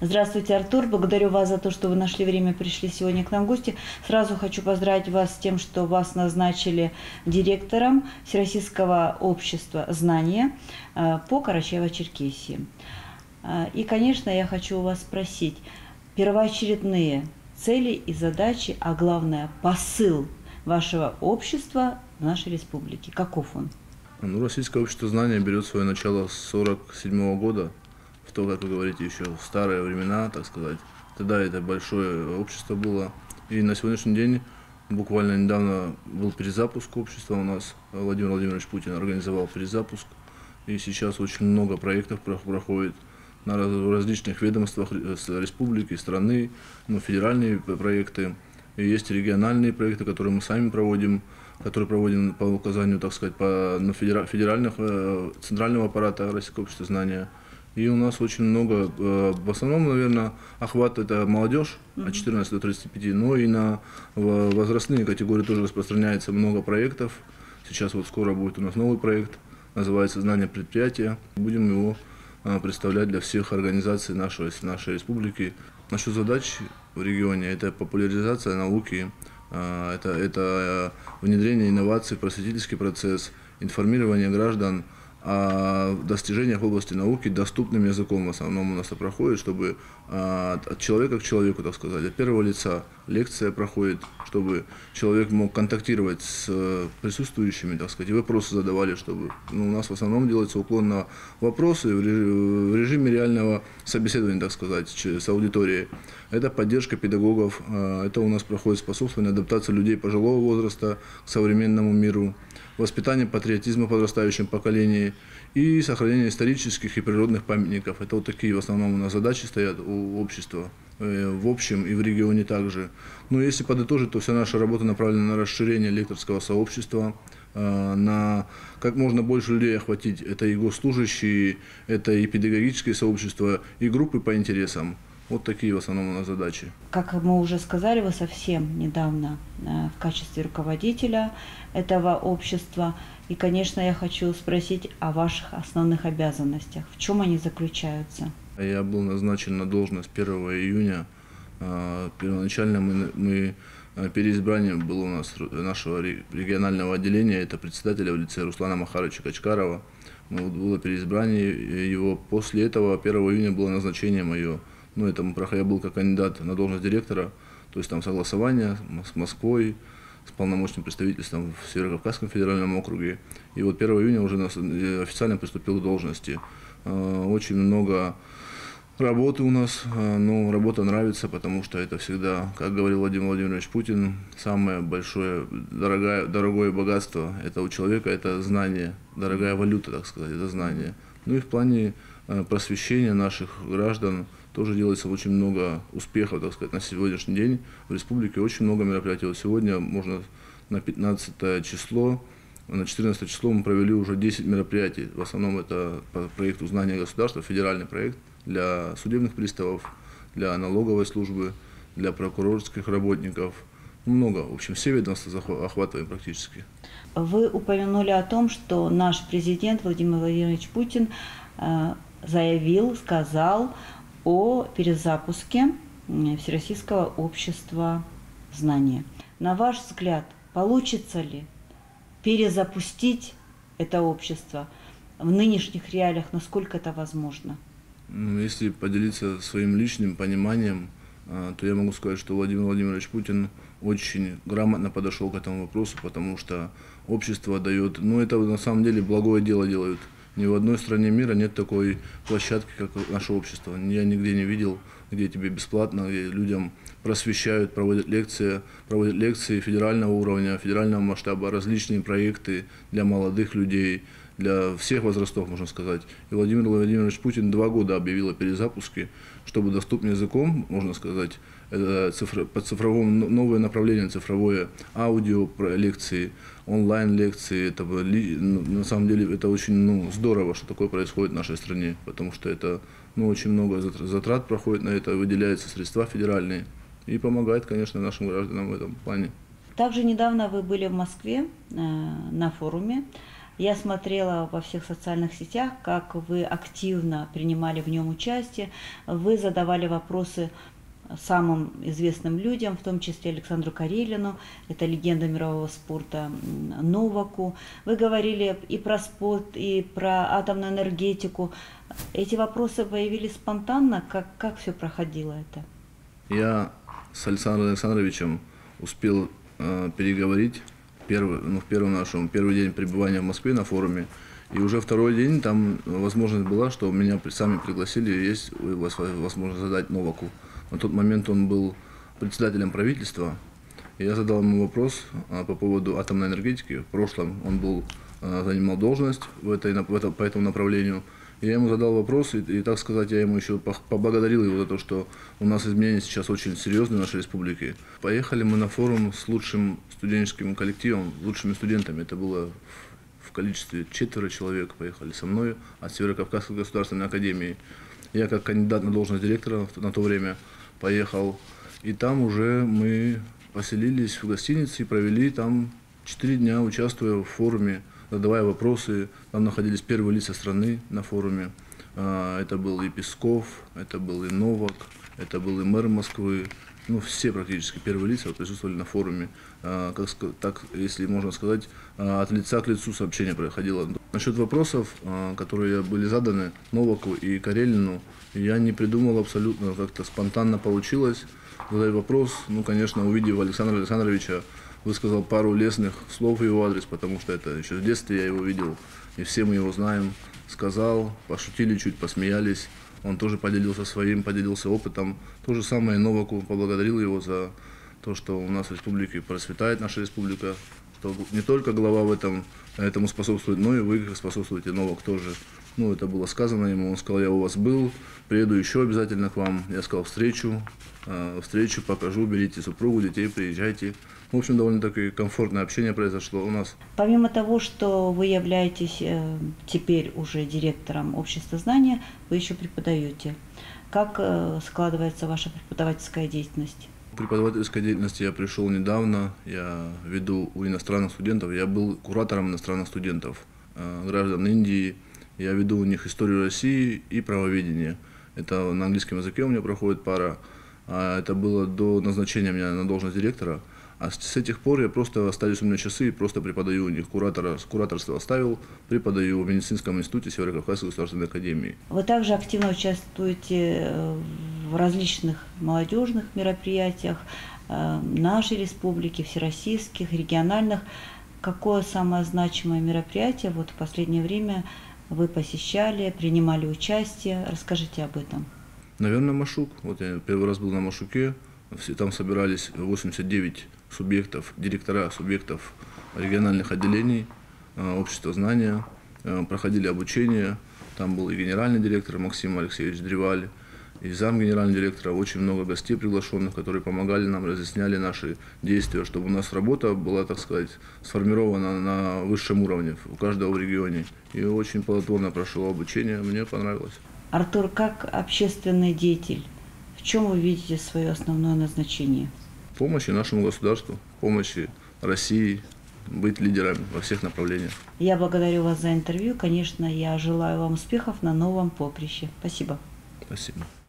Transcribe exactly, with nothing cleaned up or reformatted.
Здравствуйте, Артур. Благодарю вас за то, что вы нашли время, пришли сегодня к нам в гости. Сразу хочу поздравить вас с тем, что вас назначили директором Всероссийского общества знания по Карачаево-Черкесии. И, конечно, я хочу у вас спросить первоочередные цели и задачи, а главное посыл вашего общества в нашей республике. Каков он? Ну, Российское общество знания берет свое начало с сорок седьмого года. В то, как вы говорите, еще в старые времена, так сказать. Тогда это большое общество было. И на сегодняшний день, буквально недавно был перезапуск общества у нас. Владимир Владимирович Путин организовал перезапуск. И сейчас очень много проектов проходит на различных ведомствах республики, страны, ну, федеральные проекты. И есть региональные проекты, которые мы сами проводим, которые проводим по указанию, так сказать, по, ну, федеральных, центрального аппарата Российского общества знания. И у нас очень много, в основном, наверное, охват это молодежь от четырнадцати до тридцати пяти, но и на возрастные категории тоже распространяется много проектов. Сейчас вот скоро будет у нас новый проект, называется «Знание предприятия». Будем его представлять для всех организаций нашей, нашей республики. Насчет задач в регионе – это популяризация науки, это, это внедрение инноваций в просветительский процесс, информирование граждан о достижениях в области науки доступным языком. В основном у нас это проходит, чтобы от человека к человеку, так сказать, от первого лица лекция проходит, чтобы человек мог контактировать с присутствующими, так сказать, и вопросы задавали, чтобы, ну, у нас в основном делается уклон на вопросы в режиме реального собеседования, так сказать, с аудиторией. Это поддержка педагогов, это у нас проходит способствование адаптации людей пожилого возраста к современному миру, воспитание патриотизма в подрастающем поколении и сохранение исторических и природных памятников. Это вот такие в основном у нас задачи стоят у общества, в общем и в регионе также. Но если подытожить, то вся наша работа направлена на расширение лекторского сообщества, на как можно больше людей охватить. Это и госслужащие, это и педагогическое сообщество, и группы по интересам. Вот такие в основном у нас задачи. Как мы уже сказали, вы совсем недавно в качестве руководителя этого общества. И, конечно, я хочу спросить о ваших основных обязанностях. В чем они заключаются? Я был назначен на должность первого июня. Первоначально мы, мы переизбрание было у нас нашего регионального отделения. Это председателя в лице Руслана Махаровича Качкарова. Было переизбрание его. После этого первого июня было назначение мое. Ну, это я был как кандидат на должность директора, то есть там согласование с Москвой, с полномочным представительством в Северо-Кавказском федеральном округе. И вот первого июня уже официально приступил к должности. Очень много работы у нас, но работа нравится, потому что это всегда, как говорил Владимир Владимирович Путин, самое большое, дорогое, дорогое богатство это у человека, это знание, дорогая валюта, так сказать, это знание. Ну и в плане просвещения наших граждан тоже делается очень много успехов, так сказать, на сегодняшний день. В республике очень много мероприятий. Вот сегодня можно на пятнадцатое число, на четырнадцатое число мы провели уже десять мероприятий. В основном это по проекту «Знание государства», федеральный проект для судебных приставов, для налоговой службы, для прокурорских работников. Много. В общем, все ведомства охватываем практически. Вы упомянули о том, что наш президент Владимир Владимирович Путин заявил, сказал о перезапуске Всероссийского общества знания. На ваш взгляд, получится ли перезапустить это общество в нынешних реалиях, насколько это возможно? Если поделиться своим личным пониманием, то я могу сказать, что Владимир Владимирович Путин очень грамотно подошел к этому вопросу, потому что общество дает, ну это на самом деле благое дело делают. Ни в одной стране мира нет такой площадки, как наше общество. Я нигде не видел, где тебе бесплатно, где людям просвещают, проводят лекции, проводят лекции федерального уровня, федерального масштаба, различные проекты для молодых людей, для всех возрастов, можно сказать. И Владимир Владимирович Путин два года объявил о перезапуске, чтобы доступным языком, можно сказать, это цифр, по цифровому, новое направление цифровое, аудио лекции, онлайн-лекции. Это, на самом деле это очень, ну, здорово, что такое происходит в нашей стране, потому что это, ну, очень много затрат проходит на это, выделяются средства федеральные и помогает, конечно, нашим гражданам в этом плане. Также недавно вы были в Москве э, на форуме Я смотрела во всех социальных сетях, как вы активно принимали в нем участие, вы задавали вопросы самым известным людям, в том числе Александру Карелину, это легенда мирового спорта, Новаку. Вы говорили и про спорт, и про атомную энергетику. Эти вопросы появились спонтанно? Как, как все проходило это? Я с Александром Александровичем успел э, переговорить первый, ну, в первом нашем, первый день пребывания в Москве на форуме. И уже второй день там возможность была, что меня сами пригласили, есть возможность задать Новаку. На тот момент он был председателем правительства. И я задал ему вопрос а, по поводу атомной энергетики. В прошлом он был, а, занимал должность в этой, в это, по этому направлению. И я ему задал вопрос, и, и, так сказать, я ему еще поблагодарил его за то, что у нас изменения сейчас очень серьезные в нашей республике. Поехали мы на форум с лучшим студенческим коллективом, лучшими студентами. Это было в количестве четверо человек, поехали со мной от Северо-Кавказской государственной академии. Я как кандидат на должность директора на то время поехал. И там уже мы поселились в гостинице и провели там четыре дня, участвуя в форуме, задавая вопросы. Там находились первые лица страны на форуме. Это был и Песков, это был и Новак, это был и мэр Москвы. Ну, все практически первые лица присутствовали на форуме. Как, так, если можно сказать, от лица к лицу сообщение проходило. Насчет вопросов, которые были заданы Новаку и Карелину, я не придумал абсолютно, как-то спонтанно получилось задать вопрос. Ну, конечно, увидев Александра Александровича, высказал пару лестных слов в его адрес, потому что это еще в детстве я его видел, и все мы его знаем. Сказал, пошутили чуть, посмеялись. Он тоже поделился своим, поделился опытом. То же самое Новаку, поблагодарил его за то, что у нас в республике процветает наша республика. Что не только глава в этом, этому способствует, но и вы способствуете, Новак тоже. Ну, это было сказано ему, он сказал, я у вас был, приеду еще обязательно к вам. Я сказал, встречу, встречу, покажу, берите супругу, детей, приезжайте. В общем, довольно-таки комфортное общение произошло у нас. Помимо того, что вы являетесь теперь уже директором общества знания, вы еще преподаете. Как складывается ваша преподавательская деятельность? К преподавательской деятельности я пришел недавно, я веду у иностранных студентов, я был куратором иностранных студентов, граждан Индии, я веду у них историю России и правоведение. Это на английском языке у меня проходит пара, это было до назначения меня на должность директора. А с этих пор я просто остались у меня часы и просто преподаю у них. Куратора, кураторство оставил, преподаю в медицинском институте Северо-Кавказской государственной академии. Вы также активно участвуете в различных молодежных мероприятиях нашей республики, всероссийских, региональных. Какое самое значимое мероприятие вот в последнее время вы посещали, принимали участие? Расскажите об этом. Наверное, Машук. Вот я первый раз был на Машуке. Там собирались восемьдесят девять субъектов, директора субъектов региональных отделений общества знания, проходили обучение. Там был и генеральный директор Максим Алексеевич Древаль, и зам генерального директора, очень много гостей приглашенных, которые помогали нам, разъясняли наши действия, чтобы у нас работа была, так сказать, сформирована на высшем уровне у каждого в регионе. И очень плодотворно прошло обучение, мне понравилось. Артур, как общественный деятель, в чем вы видите свое основное назначение? Помощи нашему государству, помощи России, быть лидерами во всех направлениях. Я благодарю вас за интервью. Конечно, я желаю вам успехов на новом поприще. Спасибо. Спасибо.